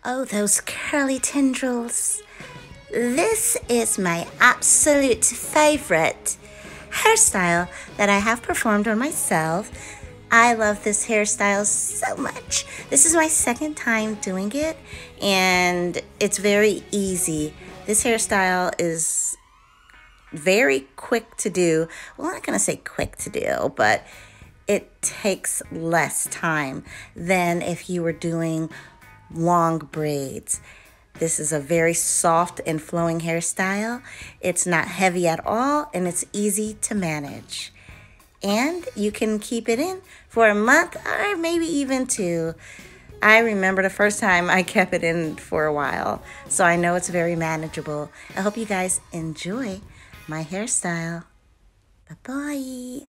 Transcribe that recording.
Oh, those curly tendrils. This is my absolute favorite hairstyle that I have performed on myself. I love this hairstyle so much. This is my second time doing it, and it's very easy. This hairstyle is very quick to do. Well, I'm not going to say quick to do, but it takes less time than if you were doing long braids. This is a very soft and flowing hairstyle. It's not heavy at all, and it's easy to manage. And you can keep it in for a month or maybe even two. I remember the first time I kept it in for a while, so I know it's very manageable. I hope you guys enjoy my hairstyle. Bye-bye.